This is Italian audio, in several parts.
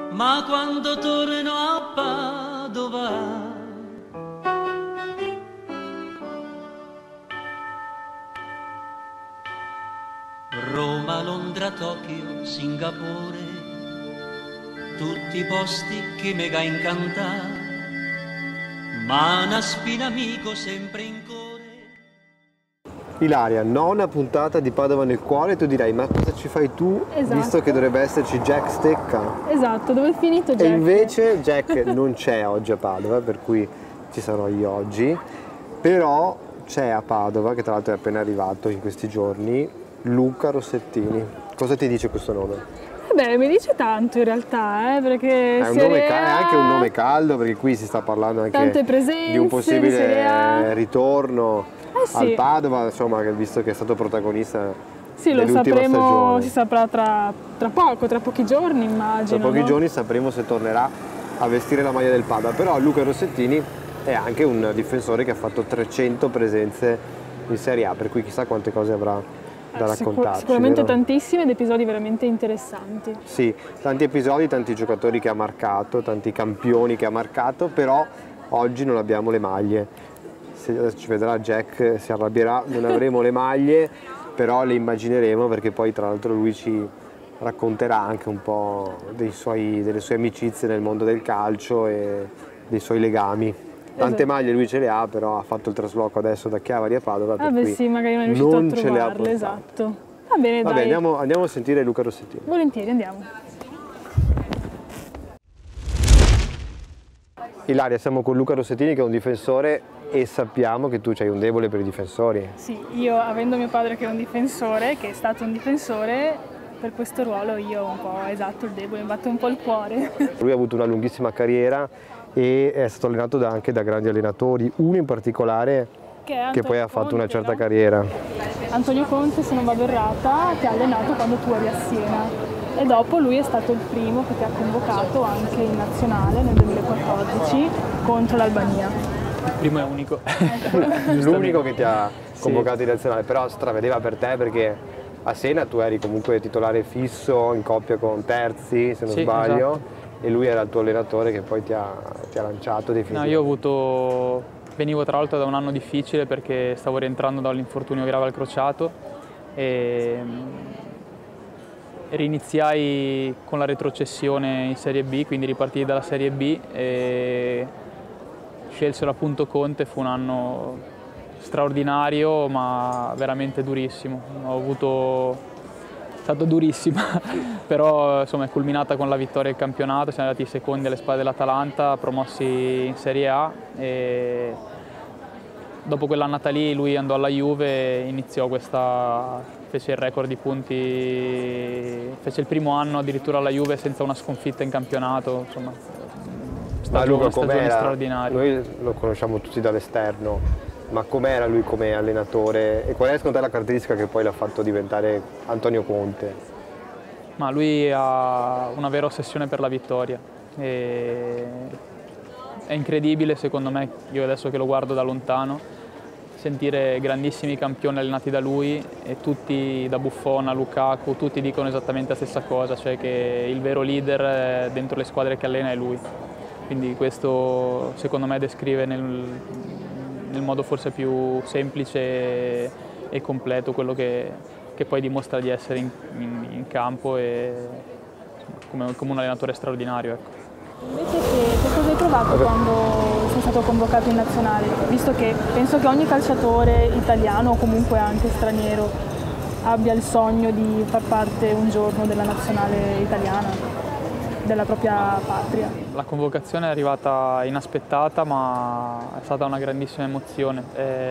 ma quando torno a Padova Roma, Londra, Tokyo, Singapore, tutti posti che mi ga incantà, ma una spina amico sempre in cuore. Ilaria, nona puntata di Padova nel cuore, tu direi ma cosa ci fai tu, visto che dovrebbe esserci Jack Stecca? Esatto, dove è finito Jack? E invece Jack non c'è oggi a Padova, per cui ci sarò io oggi, però c'è a Padova, che tra l'altro è appena arrivato in questi giorni, Luca Rossettini. Cosa ti dice questo nome? Beh, mi dice tanto in realtà, perché È anche un nome caldo, perché qui si sta parlando anche di un possibile ritorno al Padova, insomma, visto che è stato protagonista dell'ultima stagione. Si saprà tra poco, tra pochi giorni immagino. Tra pochi giorni sapremo se tornerà a vestire la maglia del Padova, però Luca Rossettini è anche un difensore che ha fatto 300 presenze in Serie A, per cui chissà quante cose avrà da raccontarci. Sicuramente vero? Tantissime ed episodi veramente interessanti. Sì, tanti episodi, tanti giocatori che ha marcato, tanti campioni che ha marcato, però oggi non abbiamo le maglie. Se adesso ci vedrà Jack si arrabbierà, non avremo le maglie, però le immagineremo, perché poi tra l'altro lui ci racconterà anche un po' delle sue amicizie nel mondo del calcio e dei suoi legami. Tante maglie lui ce le ha, però ha fatto il trasloco adesso da Chiavari a Padova, per cui sì, magari non è riuscito a ce le ha trovarle, esatto. Va bene, Vabbè, dai. andiamo a sentire Luca Rossettini. Volentieri, andiamo. Ilaria, siamo con Luca Rossettini che è un difensore e sappiamo che tu hai un debole per i difensori. Sì, io avendo mio padre che è un difensore, che è stato un difensore, per questo ruolo io ho un po' il debole, mi batte un po' il cuore. Lui ha avuto una lunghissima carriera e è stato allenato anche da grandi allenatori, uno in particolare che poi ha fatto una certa carriera. Antonio Conte, se non vado errata, ti ha allenato quando tu eri a Siena e dopo lui è stato il primo che ti ha convocato anche in nazionale nel 2014 contro l'Albania. Il primo e unico. L'unico che ti ha convocato in nazionale, però stravedeva per te perché a Siena tu eri comunque titolare fisso in coppia con Terzi, se non sbaglio. Esatto. E lui era il tuo allenatore che poi ti ha lanciato definitivamente. No, venivo tra l'altro da un anno difficile perché stavo rientrando dall'infortunio grave al crociato e riniziai con la retrocessione in Serie B, quindi ripartii dalla Serie B e scelsero appunto Conte, fu un anno straordinario ma veramente durissimo. È stato durissima, però insomma è culminata con la vittoria del campionato, siamo andati secondi alle spalle dell'Atalanta, promossi in Serie A e dopo quell'annata lì lui andò alla Juve e fece il record di fece il primo anno addirittura alla Juve senza una sconfitta in campionato, insomma stagione straordinaria. Noi lo conosciamo tutti dall'esterno. Ma com'era lui come allenatore e qual è secondo te la caratteristica che poi l'ha fatto diventare Antonio Conte? Ma lui ha una vera ossessione per la vittoria. È incredibile secondo me, io adesso che lo guardo da lontano, sentire grandissimi campioni allenati da lui e tutti, da Buffon a Lukaku, tutti dicono esattamente la stessa cosa, cioè che il vero leader dentro le squadre che allena è lui. Quindi questo secondo me descrive nel modo forse più semplice e completo quello che poi dimostra di essere in campo e come un allenatore straordinario. Ecco. Invece che cosa hai provato quando sei stato convocato in nazionale? Visto che penso che ogni calciatore italiano o comunque anche straniero abbia il sogno di far parte un giorno della nazionale italiana, della propria patria. La convocazione è arrivata inaspettata ma è stata una grandissima emozione.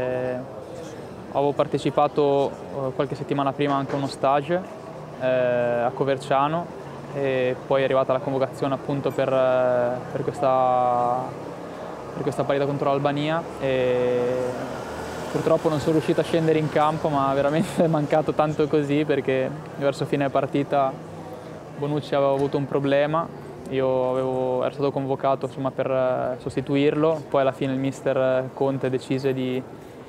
Avevo partecipato qualche settimana prima anche a uno stage a Coverciano e poi è arrivata la convocazione appunto per questa partita contro l'Albania e purtroppo non sono riuscito a scendere in campo, ma veramente è mancato tanto così perché verso fine partita Bonucci aveva avuto un problema, ero stato convocato insomma, per sostituirlo, poi alla fine il mister Conte decise di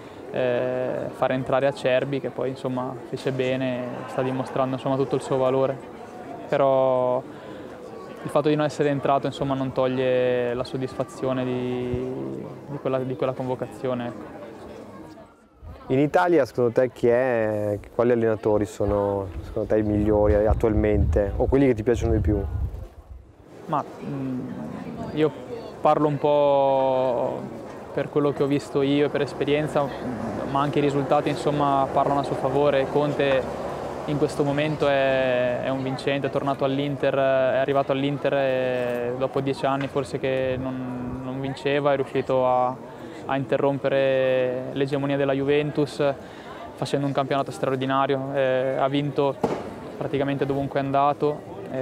fare entrare Acerbi che poi insomma fece bene e sta dimostrando insomma, tutto il suo valore. Però il fatto di non essere entrato, insomma, non toglie la soddisfazione di quella convocazione, ecco. In Italia, secondo te, quali allenatori sono secondo te i migliori attualmente, o quelli che ti piacciono di più? Ma io parlo un po' per quello che ho visto io e per esperienza, ma anche i risultati, insomma, parlano a suo favore. Conte in questo momento è un vincente, è tornato all'Inter, è arrivato all'Inter e dopo 10 anni forse che non vinceva, è riuscito a interrompere l'egemonia della Juventus facendo un campionato straordinario, ha vinto praticamente dovunque è andato,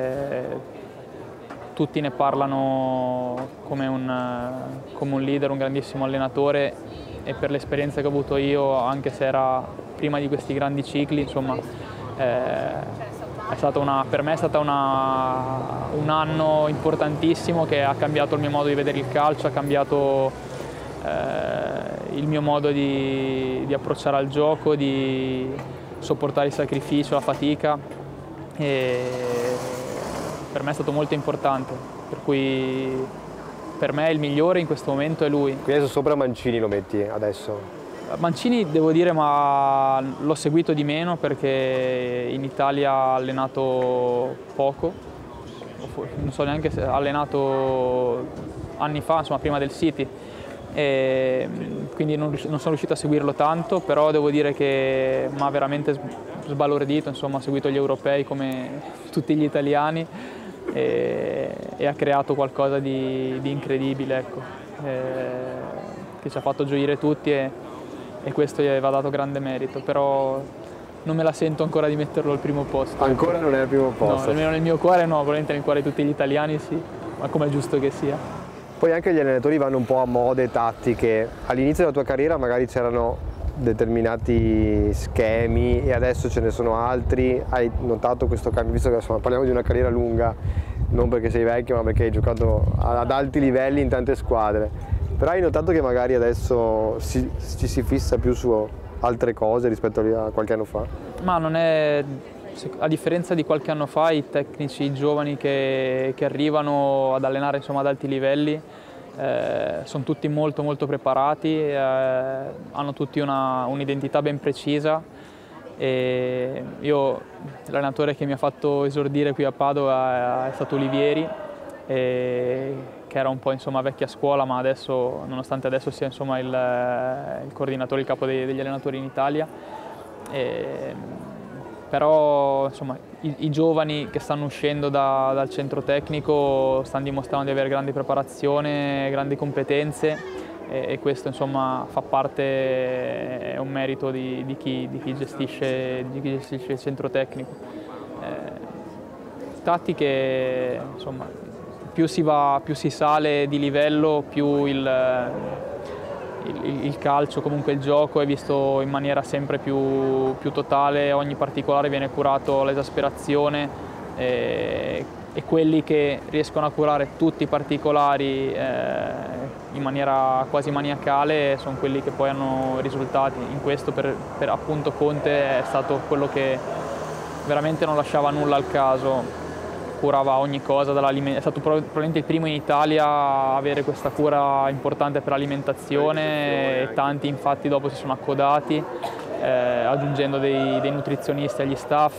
tutti ne parlano come un leader, un grandissimo allenatore, e per l'esperienza che ho avuto io, anche se era prima di questi grandi cicli, insomma, per me è stato un anno importantissimo che ha cambiato il mio modo di vedere il calcio, ha cambiato il mio modo di approcciare al gioco, di sopportare il sacrificio, la fatica, e per me è stato molto importante, per cui per me il migliore in questo momento è lui. Quindi adesso sopra Mancini lo metti adesso? Mancini devo dire, ma l'ho seguito di meno perché in Italia ha allenato poco, non so neanche se ha allenato anni fa, insomma prima del City, e quindi non sono riuscito a seguirlo tanto, però devo dire che mi ha veramente sbalordito, insomma ha seguito gli europei come tutti gli italiani e ha creato qualcosa di incredibile, ecco, che ci ha fatto gioire tutti e questo gli va dato grande merito, però non me la sento ancora di metterlo al primo posto. Ancora non è al primo posto? No, almeno nel mio cuore no, probabilmente nel cuore di tutti gli italiani sì, ma come è giusto che sia. Poi anche gli allenatori vanno un po' a mode tattiche. All'inizio della tua carriera magari c'erano determinati schemi e adesso ce ne sono altri. Hai notato questo cambio? Visto che insomma, parliamo di una carriera lunga, non perché sei vecchio ma perché hai giocato ad alti livelli in tante squadre. Però hai notato che magari adesso ci si fissa più su altre cose rispetto a qualche anno fa? Ma non è... A differenza di qualche anno fa, i tecnici giovani che arrivano ad allenare, insomma, ad alti livelli sono tutti molto preparati, hanno tutti un'identità ben precisa. E l'allenatore che mi ha fatto esordire qui a Padova è stato Olivieri, che era un po', insomma, vecchia scuola, ma adesso, nonostante adesso sia, insomma, il coordinatore, il capo degli allenatori in Italia. Però insomma, i giovani che stanno uscendo dal centro tecnico stanno dimostrando di avere grande preparazione, grandi competenze e questo, insomma, fa parte, è un merito di chi gestisce il centro tecnico. Tattiche, insomma, più si sale di livello, più il calcio, comunque il gioco, è visto in maniera sempre più totale, ogni particolare viene curato all'esasperazione e quelli che riescono a curare tutti i particolari in maniera quasi maniacale sono quelli che poi hanno risultati. In questo per appunto Conte è stato quello che veramente non lasciava nulla al caso, curava ogni cosa, è stato probabilmente il primo in Italia a avere questa cura importante per l'alimentazione e tanti infatti dopo si sono accodati aggiungendo dei nutrizionisti agli staff.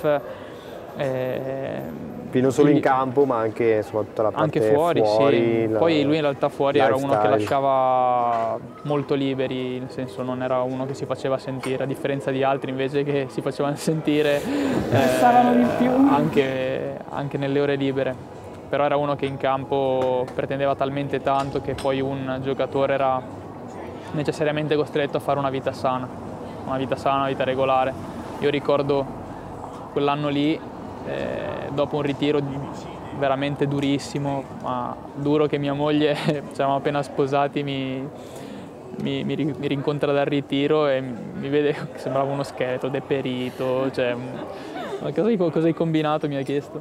Non solo in campo ma anche, insomma, tutta la parte anche fuori, sì. Poi lui in realtà fuori era uno che lifestyle. lasciava molto liberi, nel senso non era uno che si faceva sentire, a differenza di altri invece che si facevano sentire di più. Anche nelle ore libere. Però era uno che in campo pretendeva talmente tanto che poi un giocatore era necessariamente costretto a fare una vita sana, una vita regolare. Io ricordo quell'anno lì, dopo un ritiro veramente durissimo, ma duro che mia moglie, ci eravamo appena sposati, mi rincontra dal ritiro e mi vede che sembrava uno scheletro, deperito, cioè, ma cosa hai combinato, mi ha chiesto.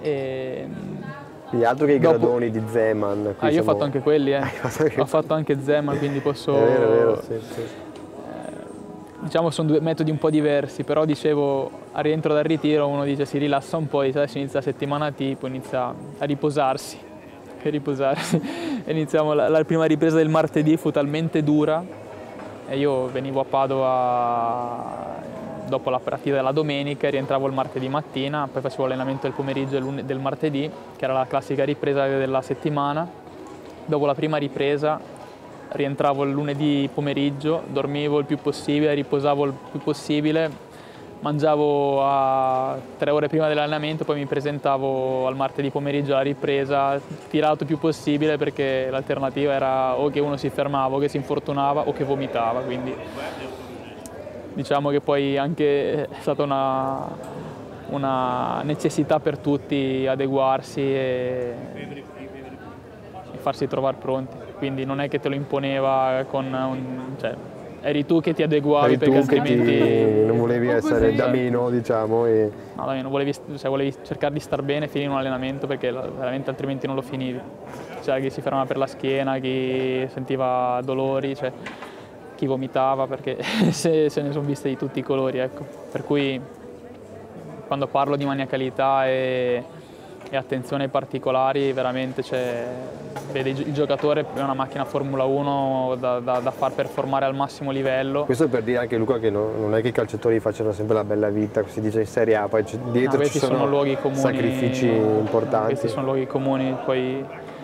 Gli altri che i gradoni di Zeman. Io ho fatto anche quelli, ho fatto anche Zeman, quindi posso... È vero, sì. diciamo sono due metodi un po' diversi, però dicevo al rientro dal ritiro uno dice si rilassa un po', dice adesso inizia la settimana tipo, inizia a riposarsi. Iniziamo la prima ripresa del martedì fu talmente dura e io venivo a Padova dopo la partita della domenica e rientravo il martedì mattina, poi facevo allenamento del pomeriggio e del martedì, che era la classica ripresa della settimana. Dopo la prima ripresa rientravo il lunedì pomeriggio, dormivo il più possibile, riposavo il più possibile, mangiavo a 3 ore prima dell'allenamento, poi mi presentavo al martedì pomeriggio alla ripresa, tirato il più possibile perché l'alternativa era o che uno si fermava, o che si infortunava o che vomitava, quindi diciamo che poi anche è stata una necessità per tutti adeguarsi e farsi trovare pronti, quindi non è che te lo imponeva cioè, eri tu che ti adeguavi perché altrimenti non volevi essere da meno, diciamo. No, da meno, volevi cercare di star bene e finire un allenamento perché veramente altrimenti non lo finivi. C'era chi si fermava per la schiena, chi sentiva dolori, cioè, chi vomitava, perché se ne sono viste di tutti i colori, ecco. Per cui quando parlo di maniacalità e attenzione ai particolari, veramente vede il giocatore è una macchina Formula 1 da far performare al massimo livello. Questo per dire anche, Luca, che non è che i calciatori facciano sempre la bella vita, si dice in Serie A, poi dietro ci sono luoghi comuni, sacrifici importanti. Questi sono luoghi comuni, poi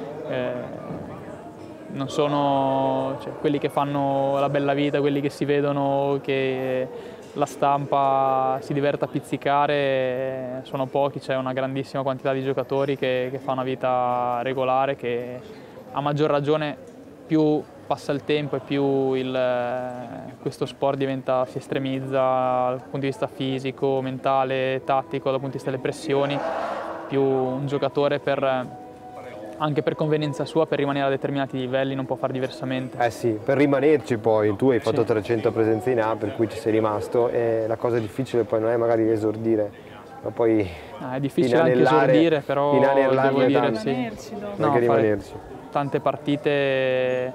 non sono quelli che fanno la bella vita, quelli che si vedono, che la stampa si diverte a pizzicare, sono pochi, c'è una grandissima quantità di giocatori che fa una vita regolare, che a maggior ragione più passa il tempo e più questo sport si estremizza dal punto di vista fisico, mentale, tattico, dal punto di vista delle pressioni, più un giocatore anche per convenienza sua, per rimanere a determinati livelli non può fare diversamente. Eh sì, per rimanerci poi, tu hai fatto 300 presenze in A, per cui ci sei rimasto, e la cosa difficile poi non è magari esordire, ma poi è difficile anche esordire, però devo dire sì. Anche rimanerci. Tante partite,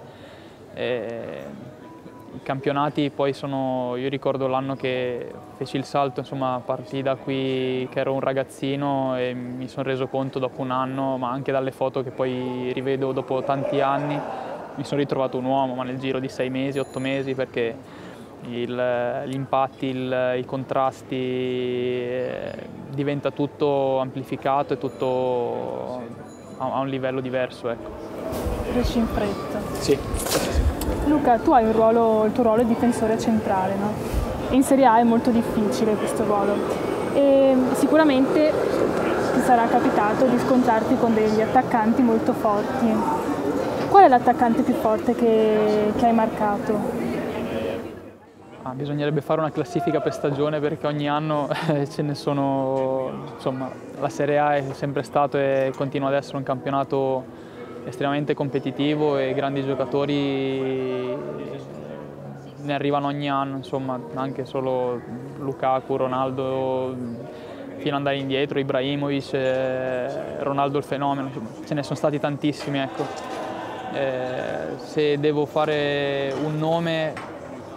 i campionati poi io ricordo l'anno che feci il salto, insomma, partii da qui che ero un ragazzino e mi sono reso conto dopo un anno, ma anche dalle foto che poi rivedo dopo tanti anni, mi sono ritrovato un uomo, ma nel giro di 6 mesi, 8 mesi, perché gli impatti, i contrasti, diventa tutto amplificato e tutto a un livello diverso, ecco. Cresci in fretta. Sì. Luca, tu hai il tuo ruolo è difensore centrale, no? In Serie A è molto difficile questo ruolo e sicuramente ti sarà capitato di scontrarti con degli attaccanti molto forti. Qual è l'attaccante più forte che hai marcato? Bisognerebbe fare una classifica per stagione perché ogni anno ce ne sono, insomma, la Serie A è sempre stato e continua ad essere un campionato estremamente competitivo e grandi giocatori ne arrivano ogni anno, insomma, anche solo Lukaku, Ronaldo, fino ad andare indietro, Ibrahimovic, Ronaldo il fenomeno, ce ne sono stati tantissimi, ecco. Se devo fare un nome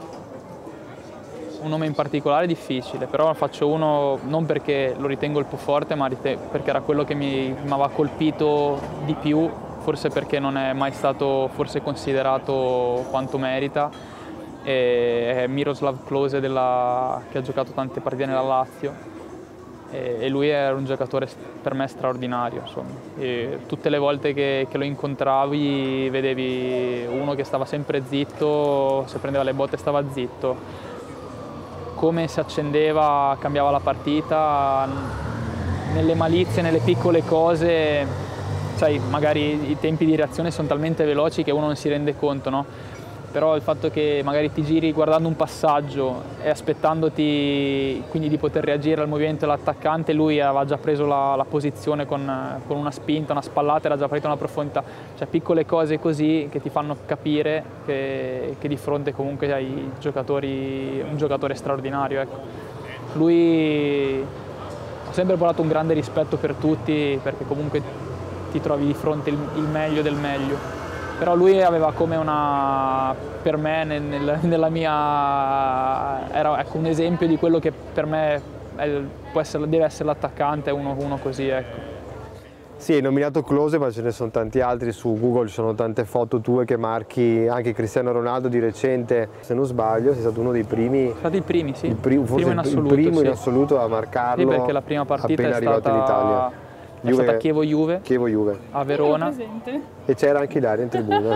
in particolare è difficile, però faccio uno non perché lo ritengo il più forte, ma perché era quello che mi aveva colpito di più, forse perché non è mai stato considerato quanto merita. È Miroslav Klose che ha giocato tante partite nella Lazio e lui era un giocatore per me straordinario, insomma. E tutte le volte che lo incontravi vedevi uno che stava sempre zitto, se prendeva le botte stava zitto, come si accendeva, cambiava la partita, nelle malizie, nelle piccole cose, sai, magari i tempi di reazione sono talmente veloci che uno non si rende conto, no? Però il fatto che magari ti giri guardando un passaggio e aspettandoti quindi di poter reagire al movimento dell'attaccante, lui aveva già preso la posizione con una spinta, una spallata, era già partito una profondità, cioè piccole cose così che ti fanno capire che di fronte comunque hai un giocatore straordinario, ecco. Lui ha sempre portato un grande rispetto per tutti perché comunque ti trovi di fronte il meglio del meglio. però lui aveva come una, per me, nella mia, era ecco, un esempio di quello che per me deve essere l'attaccante, uno così, ecco. Sì, hai nominato Klose, ma ce ne sono tanti altri, su Google ci sono tante foto tue che marchi, anche Cristiano Ronaldo di recente, se non sbaglio, sei stato uno dei primi. Sono stati i primi, sì. Forse in assoluto, il primo sì. in assoluto a marcarlo. Sì, perché la prima partita appena è arrivato in Italia. È stata Chievo-Juve a Verona. Presente. E c'era anche Ilaria in tribuna.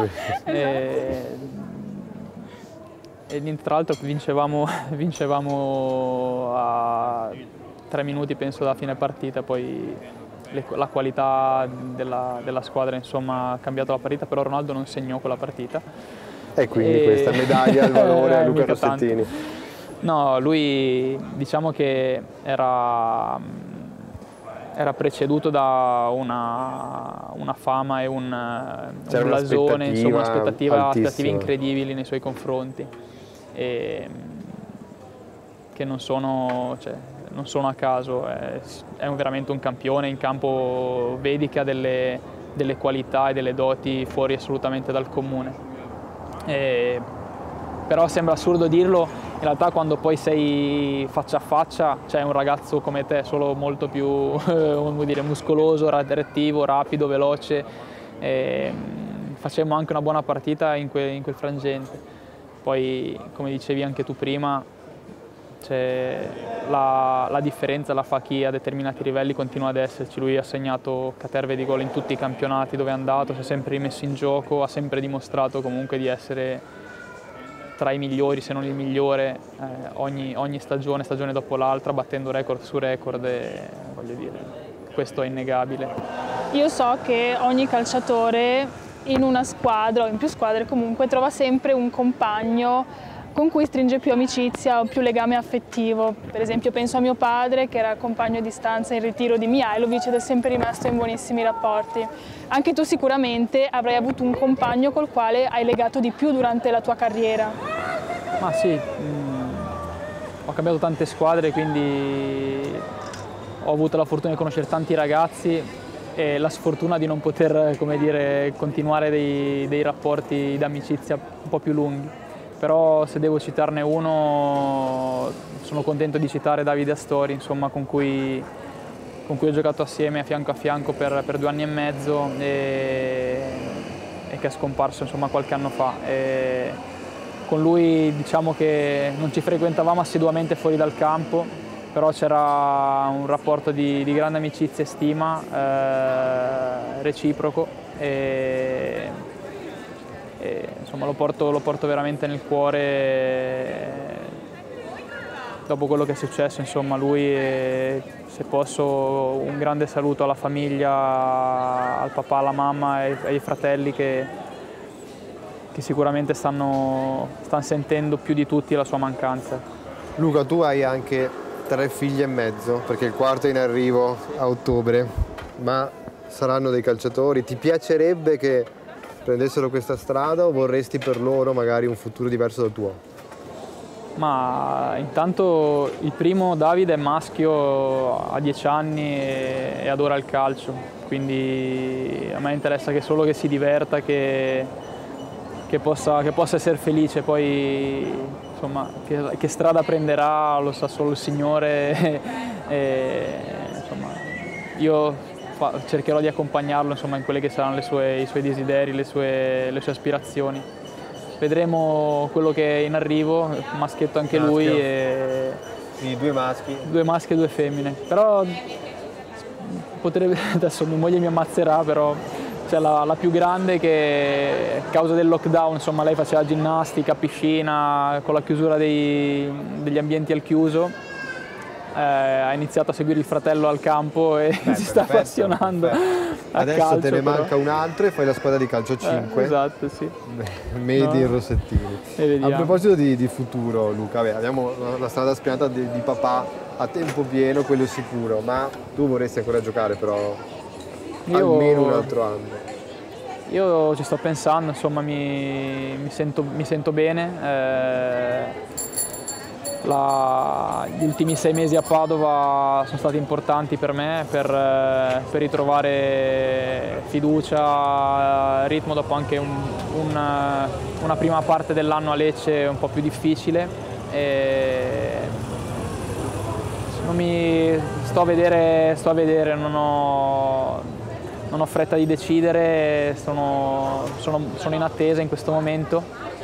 E tra l'altro vincevamo a 3 minuti penso da fine partita, poi la qualità della squadra insomma ha cambiato la partita, però Ronaldo non segnò quella partita. E quindi questa medaglia al valore a Luca Rossettini. Tanto. No, lui diciamo che era preceduto da una fama e un blasone, insomma, aspettative incredibili nei suoi confronti, e che non sono a caso, è veramente un campione. In campo vedi che ha delle qualità e delle doti fuori assolutamente dal comune. Però sembra assurdo dirlo, in realtà quando poi sei faccia a faccia c'è un ragazzo come te, solo molto più muscoloso, reattivo, rapido, veloce. Facemmo anche una buona partita in quel frangente. Poi, come dicevi anche tu prima, la differenza la fa chi a determinati livelli continua ad esserci. Lui ha segnato caterve di gol in tutti i campionati dove è andato, si è sempre rimesso in gioco, ha sempre dimostrato comunque di essere tra i migliori, se non il migliore, ogni stagione dopo l'altra, battendo record su record, e voglio dire, questo è innegabile. Io so che ogni calciatore in una squadra o in più squadre comunque trova sempre un compagno con cui stringe più amicizia o più legame affettivo. Per esempio penso a mio padre, che era compagno di stanza in ritiro di Mihajlovic ed è sempre rimasto in buonissimi rapporti. Anche tu sicuramente avrai avuto un compagno col quale hai legato di più durante la tua carriera. Ma sì, ho cambiato tante squadre, quindi ho avuto la fortuna di conoscere tanti ragazzi e la sfortuna di non poter, come dire, continuare dei rapporti d'amicizia un po' più lunghi. Però se devo citarne uno, sono contento di citare Davide Astori, insomma, con cui ho giocato assieme a fianco per 2 anni e mezzo, e che è scomparso insomma qualche anno fa. E con lui diciamo che non ci frequentavamo assiduamente fuori dal campo, però c'era un rapporto di grande amicizia e stima reciproco, e insomma lo porto veramente nel cuore. Dopo quello che è successo, insomma, lui, se posso, un grande saluto alla famiglia, al papà, alla mamma e ai fratelli che sicuramente stanno sentendo più di tutti la sua mancanza. Luca, tu hai anche 3 figli e mezzo, perché il quarto è in arrivo a ottobre, ma saranno dei calciatori. Ti piacerebbe che prendessero questa strada o vorresti per loro magari un futuro diverso dal tuo? Ma intanto il primo, Davide, è maschio, ha 10 anni e adora il calcio, quindi a me interessa solo che si diverta, che possa essere felice. Poi insomma, che strada prenderà lo sa solo il Signore. Insomma, io cercherò di accompagnarlo, insomma, in quelli che saranno i suoi desideri, le sue aspirazioni. Vedremo quello che è in arrivo, maschietto anche lui, e Sì, 2 maschi. 2 maschi e 2 femmine. Però potrebbe, adesso mia moglie mi ammazzerà, però c'è la più grande che a causa del lockdown, insomma, lei faceva ginnastica, piscina, con la chiusura degli ambienti al chiuso. Ha iniziato a seguire il fratello al campo e si sta appassionando a Adesso calcio, te ne però. manca un altro e fai la squadra di calcio 5. Esatto, sì. Made in Rossettini. E vediamo. A proposito di futuro, Luca, abbiamo la strada spianata di papà a tempo pieno, quello sicuro, ma tu vorresti ancora giocare però almeno un altro anno. Io ci sto pensando, insomma, mi sento bene. Gli ultimi 6 mesi a Padova sono stati importanti per me, per ritrovare fiducia, ritmo dopo anche un una prima parte dell'anno a Lecce un po' più difficile. Sto a vedere, non ho fretta di decidere, sono in attesa in questo momento.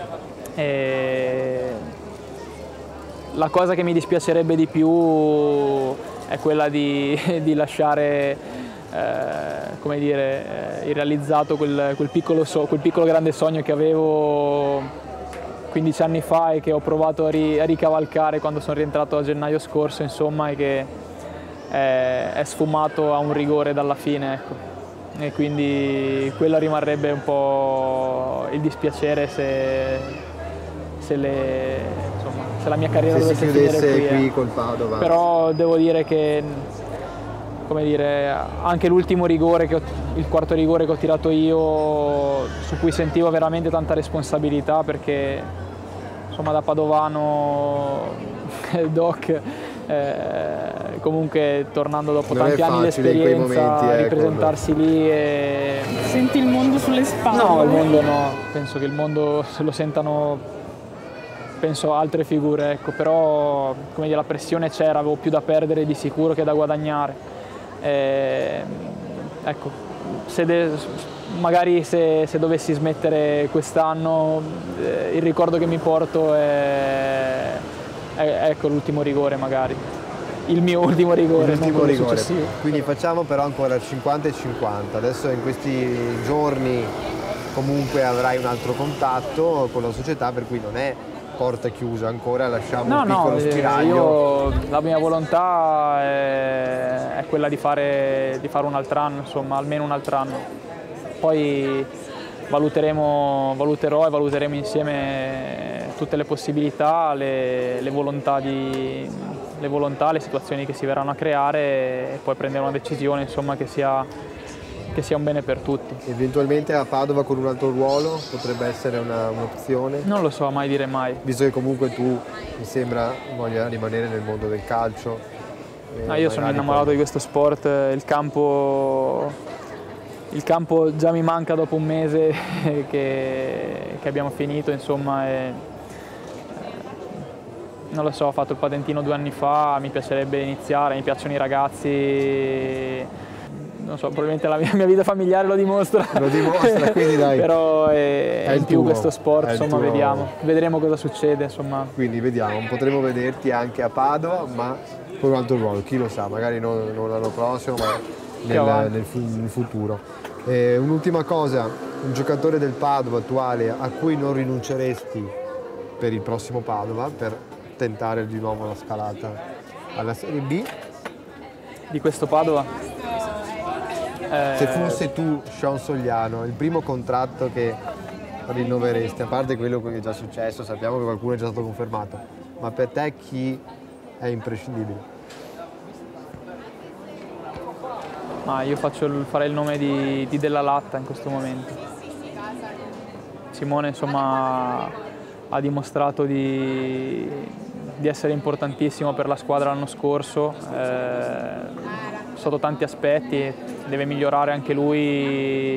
La cosa che mi dispiacerebbe di più è quella di lasciare come dire, irrealizzato quel piccolo grande sogno che avevo 15 anni fa e che ho provato a ricavalcare quando sono rientrato a gennaio scorso, insomma, e che è sfumato a un rigore dalla fine, ecco. E quindi quello rimarrebbe un po' il dispiacere se la mia carriera dovesse finire qui. Col Padova. Però devo dire che, come dire, anche l'ultimo rigore, il quarto rigore che ho tirato io, su cui sentivo veramente tanta responsabilità, perché insomma da padovano doc, comunque tornando dopo non tanti anni di esperienza, ripresentarsi lì e... Senti il mondo sulle spalle? No, il mondo no, penso che il mondo se lo sentano, penso altre figure, ecco, però come dire, la pressione c'era, avevo più da perdere di sicuro che da guadagnare. Ecco, magari se dovessi smettere quest'anno, il ricordo che mi porto è ecco, l'ultimo rigore magari, il mio ultimo rigore, l'ultimo rigore. Successivo. Quindi facciamo però ancora 50 e 50, adesso in questi giorni comunque avrai un altro contatto con la società, per cui non è porta chiusa ancora, lasciamo un piccolo spiraglio. La mia volontà è quella di fare un altro anno, insomma, almeno un altro anno. Poi valuteremo insieme tutte le possibilità, le volontà, le situazioni che si verranno a creare, e poi prendere una decisione, insomma, che sia un bene per tutti. Eventualmente a Padova con un altro ruolo potrebbe essere un'opzione? Non lo so, mai dire mai. Visto che comunque tu, mi sembra, voglia rimanere nel mondo del calcio. Io sono innamorato di questo sport, il campo già mi manca dopo un mese che abbiamo finito, insomma, non lo so, ho fatto il patentino 2 anni fa, mi piacerebbe iniziare, mi piacciono i ragazzi, non so, probabilmente la mia vita familiare lo dimostra. Lo dimostra, quindi dai. Però è in più questo sport, insomma, vedremo cosa succede, insomma. Quindi vediamo, potremo vederti anche a Padova, ma con un altro ruolo, chi lo sa, magari non l'anno prossimo, ma nel futuro. Un'ultima cosa, un giocatore del Padova attuale a cui non rinunceresti per il prossimo Padova, per tentare di nuovo la scalata alla Serie B? Di questo Padova? Se fosse tu, Sean Sogliano, il primo contratto che rinnoveresti, a parte quello che è già successo, sappiamo che qualcuno è già stato confermato, ma per te chi è imprescindibile? Io farei il nome di Della Latta in questo momento. Simone, insomma, ha dimostrato di essere importantissimo per la squadra l'anno scorso, sotto tanti aspetti, deve migliorare anche lui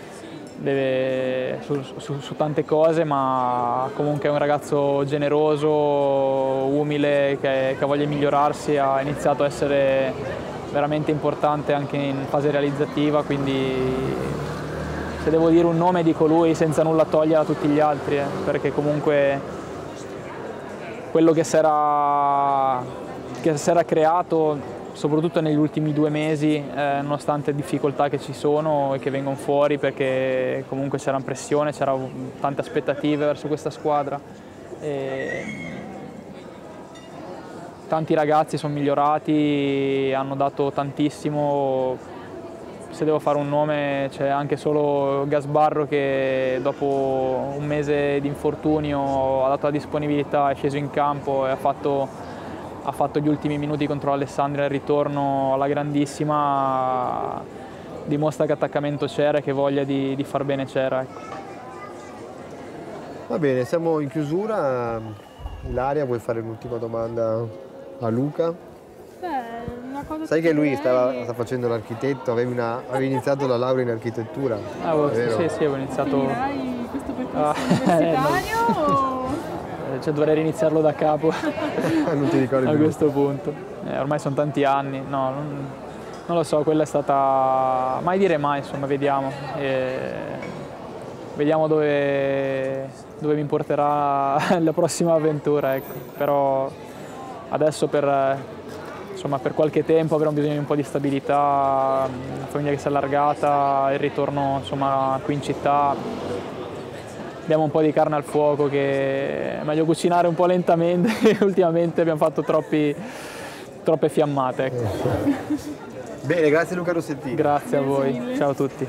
su tante cose, ma comunque è un ragazzo generoso, umile, che ha voglia di migliorarsi, ha iniziato a essere veramente importante anche in fase realizzativa, quindi se devo dire un nome dico lui senza nulla togliere a tutti gli altri, perché comunque quello che si era creato, soprattutto negli ultimi 2 mesi, nonostante difficoltà che ci sono e che vengono fuori, perché comunque c'era pressione, c'erano tante aspettative verso questa squadra. Tanti ragazzi sono migliorati, hanno dato tantissimo. Se devo fare un nome, c'è anche solo Gasbarro, che dopo un mese di infortunio ha dato la disponibilità, è sceso in campo e ha fatto gli ultimi minuti contro l'Alessandria al ritorno alla grandissima, dimostra che attaccamento c'era e che voglia di far bene c'era. Ecco. Va bene, siamo in chiusura. Ilaria, vuoi fare l'ultima domanda a Luca? Una cosa. Sai che lui sta facendo l'architetto, avevi iniziato la laurea in architettura? Sì, avevo iniziato. Finirai questo percorso universitario o... Cioè, dovrei riniziarlo da capo Non ti ricordi a più? questo punto. Ormai sono tanti anni, no, non lo so, quella è stata... mai dire mai, insomma, vediamo. Vediamo dove mi porterà la prossima avventura, ecco. Però adesso per qualche tempo avremo bisogno di un po' di stabilità, una famiglia che si è allargata, il ritorno insomma qui in città. Abbiamo un po' di carne al fuoco che è meglio cucinare un po' lentamente, ultimamente abbiamo fatto troppe fiammate. Ecco. Bene, grazie Luca Rossettini. Grazie a voi, mille. ciao a tutti.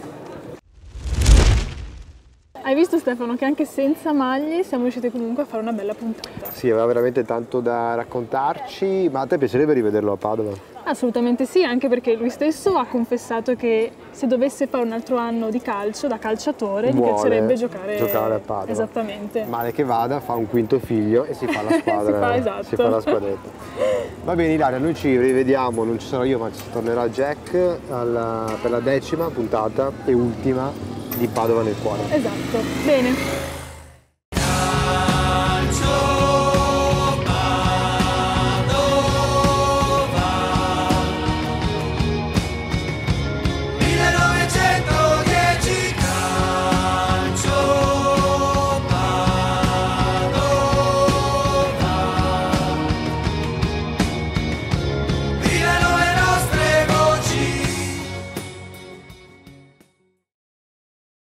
Hai visto Stefano che anche senza maglie siamo riusciti comunque a fare una bella puntata? Sì, aveva veramente tanto da raccontarci, ma a te piacerebbe rivederlo a Padova? Assolutamente sì, anche perché lui stesso ha confessato che se dovesse fare un altro anno di calcio, da calciatore, gli Vuole piacerebbe giocare a Padova. Esattamente. Male che vada, fa un quinto figlio e si fa la squadra. esatto. Si fa la squadretta. Va bene Ilaria, noi ci rivediamo, non ci sarò io ma ci tornerà Jack per la 10ª puntata e ultima di Padova nel cuore. Esatto. Bene.